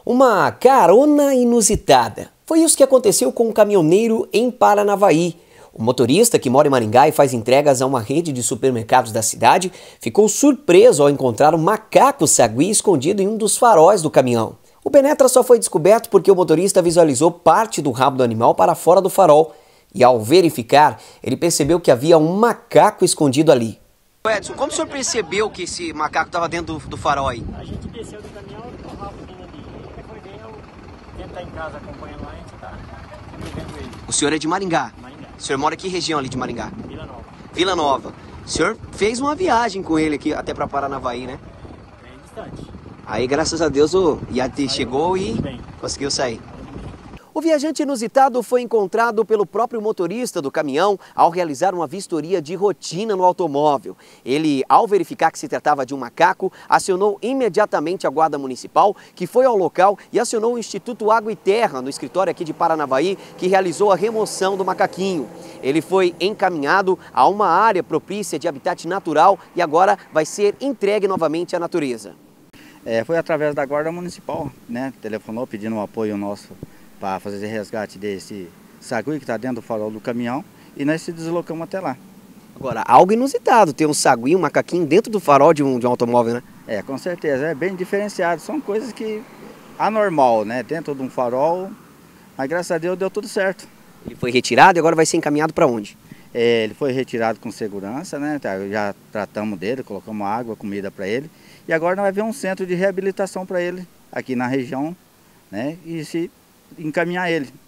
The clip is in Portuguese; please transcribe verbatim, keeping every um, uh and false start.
Uma carona inusitada. Foi isso que aconteceu com um caminhoneiro em Paranavaí. O motorista, que mora em Maringá e faz entregas a uma rede de supermercados da cidade, ficou surpreso ao encontrar um macaco sagui escondido em um dos faróis do caminhão. O penetra só foi descoberto porque o motorista visualizou parte do rabo do animal para fora do farol. E ao verificar, ele percebeu que havia um macaco escondido ali. Edson, como o senhor percebeu que esse macaco estava dentro do, do farol aí? A gente desceu do caminhão e o rabo vindo ali. Ele foi ver, eu tento estar em casa acompanhando lá e a gente tá vendo ele. O senhor é de Maringá? Maringá. O senhor mora em que região ali de Maringá? Vila Nova. Vila Nova. O senhor fez uma viagem com ele aqui até para Paranavaí, né? Bem distante. Aí, graças a Deus, o Iate chegou e conseguiu sair. O viajante inusitado foi encontrado pelo próprio motorista do caminhão ao realizar uma vistoria de rotina no automóvel. Ele, ao verificar que se tratava de um macaco, acionou imediatamente a Guarda Municipal, que foi ao local e acionou o Instituto Água e Terra, no escritório aqui de Paranavaí, que realizou a remoção do macaquinho. Ele foi encaminhado a uma área propícia de habitat natural e agora vai ser entregue novamente à natureza. É, foi através da Guarda Municipal, né? Telefonou pedindo um apoio nosso para fazer resgate desse sagui que está dentro do farol do caminhão e nós se deslocamos até lá. Agora, algo inusitado, ter um sagui, um macaquinho dentro do farol de um, de um automóvel, né? É, com certeza, é bem diferenciado, são coisas que anormal, né? Dentro de um farol, mas graças a Deus deu tudo certo. Ele foi retirado e agora vai ser encaminhado para onde? É, ele foi retirado com segurança, né? Já tratamos dele, colocamos água, comida para ele e agora nós vamos ver um centro de reabilitação para ele aqui na região, né? E se encaminhar ele.